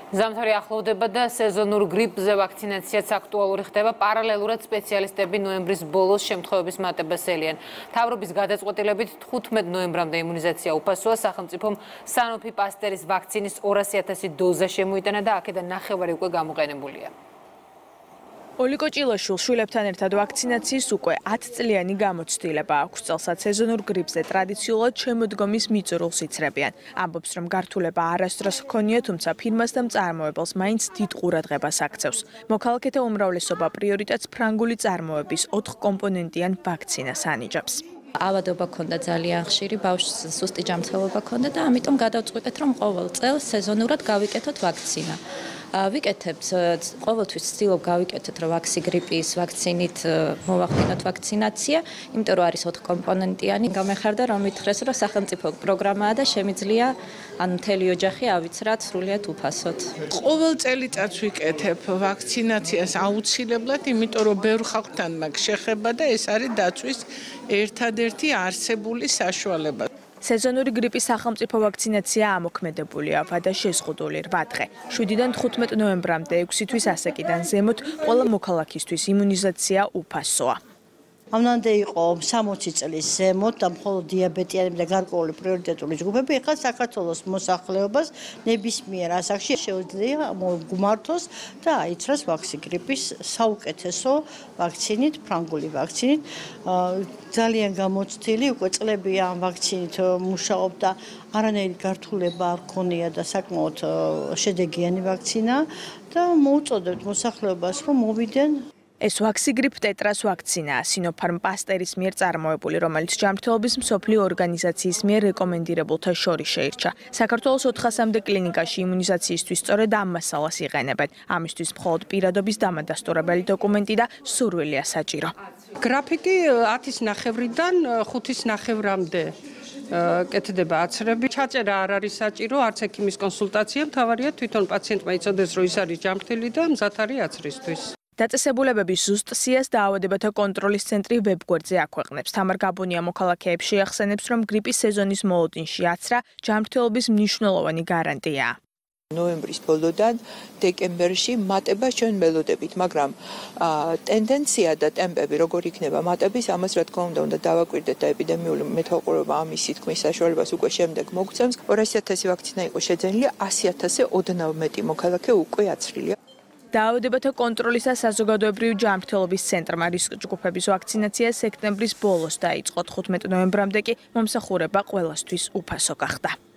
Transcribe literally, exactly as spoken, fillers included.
ზამთარი ახლოვდება და სეზონურ გრიპზე ვაქცინაციაც აქტუალური ხდება. პარალელურად სპეციალისტები ნოემბრის ბოლოს შემთხვევების მატებას ელიან. მთავრობის გადაწყვეტილებით თხუთმეტ ნოემბრამდე იმუნიზაცია უფასოა. სახელმწიფომ Sanofi Pasteur's ვაქცინის ორასი ათასი დოზა შემოიტანა და აქედან ნახევარი უკვე გამოყენებულია. ოლიკო ჭილაშვილს შვილებთან ერთად ვაქცინაციის უკვე ათი წლიანი გამოცდილება აქვს. წელსაც სეზონურ გრიპზე ტრადიციულად შემოდგომის მიწურულს იცრებიან. ამბობს, რომ გართულება არასდროს ჰქონია, თუმცა ფირმას და მწარმოებელს მაინც დიდ ყურადღებას აქცევს. მოქალაქეთა უმრავლესობა პრიორიტეტს ფრანგული წარმოების ოთხკომპონენტიან ვაქცინას ანიჭებს. ავადობა ქონდა ძალიან ხშირი, ბავშვს სუსტი ჯანმრთელობა ქონდა და ამიტომ გადავწყვიტეთ, რომ ყოველ წელს სეზონურად გავიკეთოთ ვაქცინა. ვიკეთებთ, ყოველთვის ვცდილობ გავიკეთოთ, რომ ვაქსი გრიპის ვაქცინით მოვახდინოთ ვაქცინაცია, იმიტომ რომ არის ოთხკომპონენტიანი. გამეხარდა, რომ მითხრეს, რომ სახელმწიფო პროგრამაა და შემიძლია ან მთელი ოჯახი ავიცრათ სრულიად უფასოდ. ყოველ წელიწადს ვიკეთებ ვაქცინაციას აუცილებლად, იმიტომ რომ ბევრ ხალხთან მაქვს შეხება და ეს არის დაცვის ერთადერთი არსებული საშუალება. სეზონური გრიპის სახელმწიფო ვაქცინაცია ამოქმედებულია და შეზღუდული რვა დღე. შვიდიდან თხუთმეტ ნოემბრამდე ექვსი თვის ასაკიდან ზემოთ ყველა მოქალაქისთვის იმუნიზაცია უფასოა. ამამდე იყო სამოცი წლის ზემოთ და მხოლოდ დიაბეტიანები და გარკვეული პრიორიტეტული ჯგუფები, ეხლა საქართველოს მოსახლეობას ნებისმიერ ასაკში შეუძლია მოგმართოს და აიცრას ვაქსი გრიპის საუკეთესო ვაქცინით, ფრანგული ვაქცინით. ძალიან გამოცდილი, უკვე წლებია ამ ვაქცინით მუშაობ და არანაირი გართულება არ ქონია და საკმაოდ შედეგიანი ვაქცინა და მოუწოდებთ მოსახლეობას, რომ მოვიდნენ. ეს ვაქსი გრიპ ტეტრას ვაქცინაა, Sinopharm Pasteur's მიერ წარმოებული, რომელიც ჯანმრთელობის მსოფლიო ორგანიზაციის მიერ რეკომენდირებულთა შორის შეირჩა. საქართველოს ოთხასამდე კლინიკაში იმუნიზაციისთვის სწორედ ამ მასალას იყენებენ. ამისთვის მხოლოდ პირადობის დამადასტურებელი დოკუმენტი და სურვილია საჭირო. გრაფიკი ათის ნახევრიდან ხუთის ნახევრამდე კეთდება აცრები. ჩაწერა არ არის საჭირო, არც ექიმის კონსულტაცია, მთავარია თვითონ პაციენტმა იცოდეს, რომ ის არის ჯანმრთელი და მზად არის აცრისთვის. დაწესებულებების ზუსტ სიას დაავადებათა კონტროლის ცენტრი ვებგვერდზე აქვეყნებს. თამარ გაბუნია მოქალაქეებს შეახსენებს, რომ გრიპის სეზონის მოლოდინში აცრა ჯანმრთელობის მნიშვნელოვანი გარანტიაა. ნოემბრის ბოლოდან დეკემბერში მატება ჩვენ ველოდებით, მაგრამ ტენდენცია და ტემპები როგორ იქნება მატების, ამას რა თქმა უნდა უნდა დავაკვირდეთ და ეპიდემიური მეთვალყურება ამისი თქმის საშუალებას უკვე შემდეგ მოგცემს. ორასი ათასი ვაქცინა იყო შეძენილი, ასი ათასზე ოდნავ მეტი მოქალაქე უკვე აცრილია. დაავადებათა კონტროლის და საზოგადოებრივი ჯანმრთელობის ცენტრმა რისკ ჯგუფების ვაქცინაცია სექტემბრის ბოლოს დაიწყო. თხუთმეტ ნოემბრამდე კი მომსახურება ყველასთვის უფასო გახდა.